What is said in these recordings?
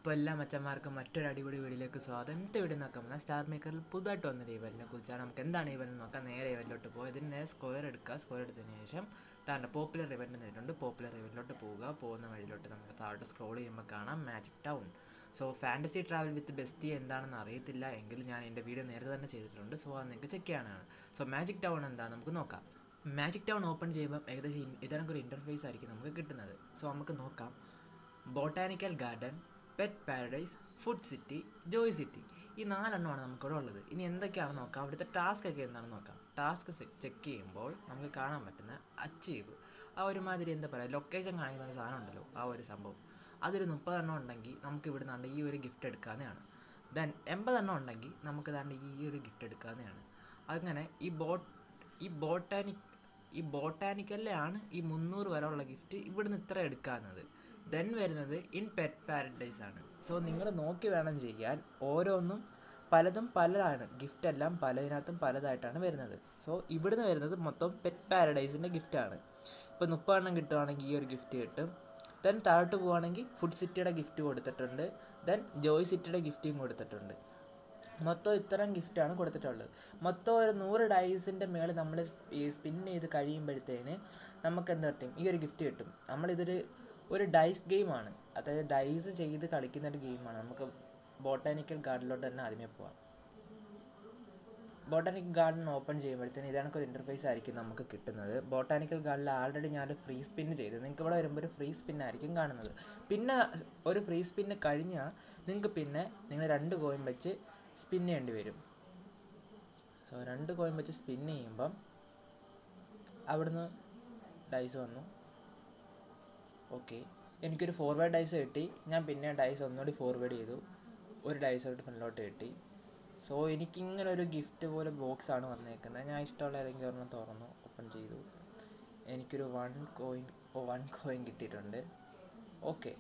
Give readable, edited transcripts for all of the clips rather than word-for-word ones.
അപ്പോൾ എല്ലാ മച്ചന്മാർക്കും മറ്റൊരു അടിപൊളി വീഡിയോയിലേക്ക് സ്വാഗതം. ഇന്നത്തെ വീഡിയോ നോക്കാം സ്റ്റാർ മേക്കറിൽ പുതുതായിട്ട് വന്നൊരു ഇവന്റിനെ കുറിച്ചാണ്. നമുക്ക് എന്താണ് ഇവന്റ് നോക്കാം. നേരെ ഇവന്റിലോട്ട് പോകുക. ഇതിന് നേരെ സ്ക്വയർ എടുക്കുക. സ്ക്വയർ എടുത്തതിന് ശേഷം താണ്ട പോപ്പുലർ ഇവന്റ് നേരിട്ടുണ്ട്. പോപ്പുലർ ഇവന്റിലോട്ട് പോവുക. പോകുന്ന വഴിയിലോട്ട് നമുക്ക് താഴോട്ട് സ്ക്രോൾ ചെയ്യുമ്പോൾ കാണാം magic town. So fantasy travel with bestie എന്താണെന്ന് അറിയത്തില്ല എങ്കിലും ഞാൻ എൻ്റെ വീഡിയോ നേരത്തെ തന്നെ ചെയ്തിട്ടുണ്ട്. സോ അത് നിങ്ങൾക്ക് ചെക്ക് ചെയ്യാനാണ്. സോ മാജിക് ടൗൺ എന്താണെന്ന് നമുക്ക് നോക്കാം. മാജിക് ടൗൺ ഓപ്പൺ ചെയ്യുമ്പോൾ ഏകദേശം ഇതിനൊക്കെ ഒരു ഇൻ്റർഫേസ് ആയിരിക്കും നമുക്ക് കിട്ടുന്നത്. സോ നമുക്ക് നോക്കാം. Botanical garden, pet paradise, food city, joy city, ഈ 4 എണ്ണമാണ് നമുക്കിവിടെ ഉള്ളത്. ഇനി എന്തൊക്കെയാണെന്ന് നോക്കാം. അവിടുത്തെ ടാസ്ക് ഒക്കെ എന്താണെന്ന് നോക്കാം. ടാസ്ക് ചെക്ക് ചെയ്യുമ്പോൾ നമുക്ക് കാണാൻ പറ്റുന്ന അച്ചീവ് ആ ഒരുമാതിരി എന്താ പറയുക ലൊക്കേഷൻ കാണിക്കുന്ന ഒരു സാധനം ഉണ്ടല്ലോ, ആ ഒരു സംഭവം. അതൊരു 30 എണ്ണം ഉണ്ടെങ്കിൽ നമുക്ക് ഇവിടെ നിന്നാണ്ട് ഈ ഒരു ഗിഫ്റ്റ് എടുക്കാവുന്നതാണ്. ദെൻ 80 എണ്ണം ഉണ്ടെങ്കിൽ നമുക്ക് ദാണ്ട് ഈ ഒരു ഗിഫ്റ്റ് എടുക്കാവുന്നതാണ്. അങ്ങനെ ഈ ബോട്ടാനിക്കലിലാണ് ഈ 300 വരെ ഉള്ള ഗിഫ്റ്റ് ഇവിടുന്ന് ഇത്ര എടുക്കാവുന്നത്. ദെൻ വരുന്നത് ഇൻ പെറ്റ് പാരഡൈസ് ആണ്. സോ നിങ്ങൾ നോക്കി വേണം ചെയ്യാൻ. ഓരോന്നും പലതും പലതാണ്. ഗിഫ്റ്റ് എല്ലാം പലതിനകത്തും പലതായിട്ടാണ് വരുന്നത്. സോ ഇവിടുന്ന് വരുന്നത് മൊത്തം പെറ്റ് പാരഡൈസിൻ്റെ ഗിഫ്റ്റാണ്. ഇപ്പോൾ 30 എണ്ണം കിട്ടുവാണെങ്കിൽ ഈ ഒരു ഗിഫ്റ്റ് കിട്ടും. ദെൻ താഴോട്ട് പോവുകയാണെങ്കിൽ ഫുഡ് സിറ്റിയുടെ ഗിഫ്റ്റ് കൊടുത്തിട്ടുണ്ട്. ദെൻ ജോയ് സിറ്റിയുടെ ഗിഫ്റ്റും കൊടുത്തിട്ടുണ്ട്. മൊത്തം ഇത്തരം ഗിഫ്റ്റാണ് കൊടുത്തിട്ടുള്ളത്. മൊത്തം ഒരു 100 ഡൈസിൻ്റെ മേളിൽ നമ്മൾ സ്പിൻ ചെയ്ത് കഴിയുമ്പോഴത്തേന് നമുക്ക് എന്താ പറ്റും, ഈ ഒരു ഗിഫ്റ്റ് കിട്ടും. ഒരു ഡൈസ് ഗെയിമാണ്, അതായത് ഡൈസ് ചെയ്ത് കളിക്കുന്ന ഒരു ഗെയിമാണ്. നമുക്ക് ബോട്ടാനിക്കൽ ഗാർഡനിലോട്ട് തന്നെ ആദ്യമേ പോവാം. ബോട്ടാനിക്കൽ ഗാർഡൻ ഓപ്പൺ ചെയ്യുമ്പോഴത്തേന് ഇതാണൊരു ഇൻ്റർഫേസ് ആയിരിക്കും നമുക്ക് കിട്ടുന്നത്. ബോട്ടാനിക്കൽ ഗാർഡനിൽ ആൾറെഡി ഞാനൊരു ഫ്രീ സ്പിന്ന് ചെയ്തു. നിങ്ങൾക്ക് ഇവിടെ വരുമ്പോൾ ഒരു ഫ്രീ സ്പിന്നായിരിക്കും കാണുന്നത്. പിന്നെ ഒരു ഫ്രീ സ്പിന്ന് കഴിഞ്ഞാൽ നിങ്ങൾക്ക് നിങ്ങൾ 2 കോയിൻ വെച്ച് സ്പിൻ ചെയ്യേണ്ടി വരും. സോ 2 കോയിൻ വെച്ച് സ്പിൻ ചെയ്യുമ്പം അവിടുന്ന് ഡൈസ് വന്നു. ഓക്കെ, എനിക്കൊരു ഫോർവേഡ് ഡൈസ് കിട്ടി. ഞാൻ പിന്നെ ഡൈസ് ഒന്നുകൂടി ഫോർവേഡ് ചെയ്തു. ഒരു ഡൈസോട്ട് ഫ്രണ്ടിലോട്ട് കിട്ടി. സോ എനിക്കിങ്ങനെ ഒരു ഗിഫ്റ്റ് പോലെ ബോക്സാണ് വന്നേക്കുന്നത്. ഞാൻ ഇഷ്ടമുള്ള ഏതെങ്കിലും ഒരെണ്ണം തുറന്നു ഓപ്പൺ ചെയ്തു. എനിക്കൊരു 1 കോയിൻ കിട്ടിയിട്ടുണ്ട്. ഓക്കെ,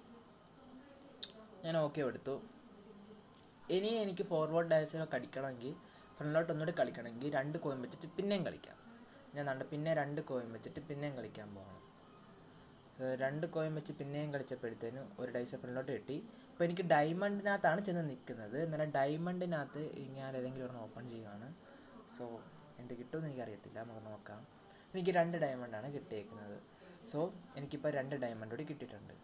ഞാൻ ഓക്കെ എടുത്തു. ഇനി എനിക്ക് ഫോർവേഡ് ഡൈസിനോ കളിക്കണമെങ്കിൽ ഫ്രണ്ടിലോട്ട് ഒന്നുകൂടി കളിക്കണമെങ്കിൽ 2 കോയിൻ വെച്ചിട്ട് പിന്നെയും കളിക്കാം. ഞാൻ പിന്നെ 2 കോയിൻ വെച്ചിട്ട് പിന്നെയും കളിക്കാൻ പോകണം. സോ 2 കോയിൻ വെച്ച് പിന്നെയും കളിച്ചപ്പോഴത്തേനും ഒരു ഡൈസ് ഫ്രണ്ടിലോട്ട് കിട്ടി. ഇപ്പോൾ എനിക്ക് ഡയമണ്ടിനകത്താണ് ചെന്ന് നിൽക്കുന്നത്. എന്നാലും ഡയമണ്ടിനകത്ത് ഞാൻ ഏതെങ്കിലും ഒരെണ്ണം ഓപ്പൺ ചെയ്യുകയാണ്. സോ എന്ത് കിട്ടുമെന്ന് എനിക്കറിയത്തില്ല, നമുക്ക് നോക്കാം. എനിക്ക് 2 ഡയമണ്ടാണ് കിട്ടിയേക്കുന്നത്. സോ എനിക്കിപ്പോൾ 2 ഡയമണ്ട് കൂടി കിട്ടിയിട്ടുണ്ട്.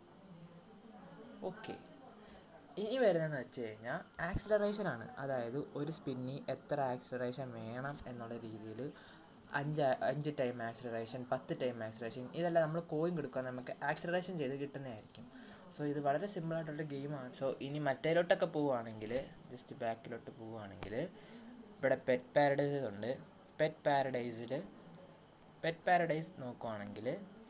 ഓക്കെ, ഇനി വരുന്നതെന്ന് വെച്ച് കഴിഞ്ഞാൽ ആക്സിലറേഷനാണ്. അതായത് ഒരു സ്പിന്നി എത്ര ആക്സിലറേഷൻ വേണം എന്നുള്ള രീതിയിൽ 5 ടൈം ആക്സിലറേഷൻ, 10 ടൈം ആക്സിലറേഷൻ, ഇതെല്ലാം നമ്മൾ കോയിൻ കൊടുക്കുക നമുക്ക് ആക്സിലറേഷൻ ചെയ്ത് കിട്ടുന്നതായിരിക്കും. സോ ഇത് വളരെ സിമ്പിളായിട്ടുള്ള ഗെയിമാണ്. സോ ഇനി മറ്റേലോട്ടൊക്കെ പോവുകയാണെങ്കിൽ, ജസ്റ്റ് ബാക്കിലോട്ട് പോവുകയാണെങ്കിൽ ഇവിടെ പെറ്റ് പാരഡൈസ് ഉണ്ട്. പെറ്റ് പാരഡൈസ് നോക്കുവാണെങ്കിൽ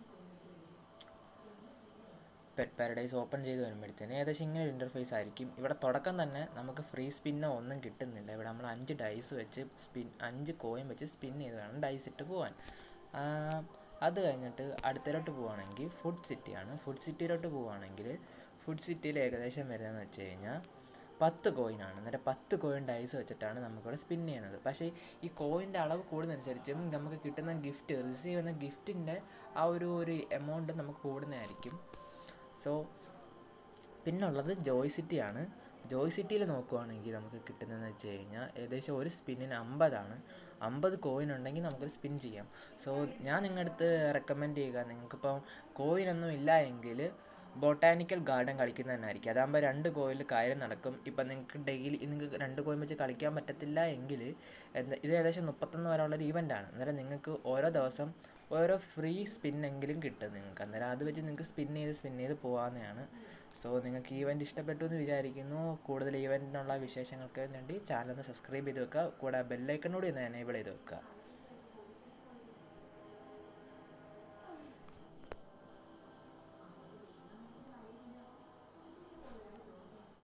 പെറ്റ് പാരഡൈസ് ഓപ്പൺ ചെയ്ത് വരുമ്പോഴത്തേന് ഏകദേശം ഇങ്ങനെ ഒരു ഇൻ്റർഫേസ് ആയിരിക്കും. ഇവിടെ തുടക്കം തന്നെ നമുക്ക് ഫ്രീ സ്പിന്നോ ഒന്നും കിട്ടുന്നില്ല. ഇവിടെ നമ്മൾ 5 ഡൈസ് വെച്ച് 5 കോയിൻ വെച്ച് സ്പിൻ ചെയ്ത് വേണം ഡൈസ് ഇട്ട് പോകാൻ. അത് കഴിഞ്ഞിട്ട് അടുത്തലോട്ട് പോവുകയാണെങ്കിൽ ഫുഡ് സിറ്റിയാണ്. ഫുഡ് സിറ്റിയിലോട്ട് പോവുകയാണെങ്കിൽ ഫുഡ് സിറ്റിയിൽ ഏകദേശം വരുന്നതെന്ന് വെച്ച് കഴിഞ്ഞാൽ 10 കോയിനാണ്. എന്നിട്ട് 10 കോയിൻ ഡൈസ് വെച്ചിട്ടാണ് നമുക്കിവിടെ സ്പിൻ ചെയ്യുന്നത്. പക്ഷേ ഈ കോയിൻ്റെ അളവ് കൂടുന്നതനുസരിച്ചും നമുക്ക് കിട്ടുന്ന റിസീവ് ചെയ്യുന്ന ഗിഫ്റ്റിൻ്റെ ആ ഒരു എമൗണ്ട് നമുക്ക് കൂടുന്നതായിരിക്കും. സോ പിന്നുള്ളത് ജോയ് സിറ്റിയാണ്. ജോയ് സിറ്റിയിൽ നോക്കുവാണെങ്കിൽ നമുക്ക് കിട്ടുന്നതെന്ന് വെച്ച് കഴിഞ്ഞാൽ ഏകദേശം ഒരു സ്പിന്നിന് 50 50 കോയിൻ ഉണ്ടെങ്കിൽ നമുക്ക് സ്പിൻ ചെയ്യാം. സോ ഞാൻ നിങ്ങളുടെ അടുത്ത് റെക്കമെൻഡ് ചെയ്യുക, നിങ്ങൾക്കിപ്പം കോയിനൊന്നും ഇല്ല എങ്കിൽ ബോട്ടാനിക്കൽ ഗാർഡൻ കളിക്കുന്നത് തന്നെ ആയിരിക്കും. അതാകുമ്പോൾ 2 കോയിനിൽ കാര്യം നടക്കും. ഇപ്പം നിങ്ങൾക്ക് നിങ്ങൾക്ക് 2 കോയിൻ വെച്ച് കളിക്കാൻ പറ്റത്തില്ല എങ്കിൽ ഇത് ഏകദേശം 31 വരെ ഉള്ളൊരു ഈവൻ്റാണ്. അന്നേരം നിങ്ങൾക്ക് ഓരോ ദിവസം ഓരോ ഫ്രീ സ്പിന്നെങ്കിലും കിട്ടും നിങ്ങൾക്ക്. അന്നേരം അത് വെച്ച് നിങ്ങൾക്ക് സ്പിൻ ചെയ്ത് പോകാവുന്നതാണ്. സോ നിങ്ങൾക്ക് ഈവൻ്റ് ഇഷ്ടപ്പെട്ടു എന്ന് വിചാരിക്കുന്നു. കൂടുതൽ ഈവൻറ്റിനുള്ള വിശേഷങ്ങൾക്ക് വേണ്ടി ചാനൽ ഒന്ന് സബ്സ്ക്രൈബ് ചെയ്ത് വെക്കുക. കൂടെ ബെല്ലൈക്കണോട് ഒന്ന് എനേബിൾ ചെയ്ത് വെക്കുക.